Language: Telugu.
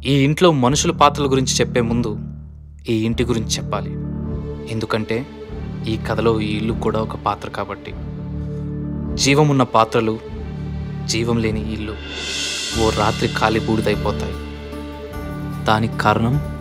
ఈ ఇంట్లో మనుషుల పాత్రల గురించి చెప్పే ముందు ఈ ఇంటి గురించి చెప్పాలి. ఎందుకంటే ఈ కథలో ఈ ఇల్లు కూడా ఒక పాత్ర కాబట్టి. జీవమున్న పాత్రలు, జీవం లేని ఇల్లు ఓ రాత్రి ఖాళీ బూడిదైపోతాయి. దానికి కారణం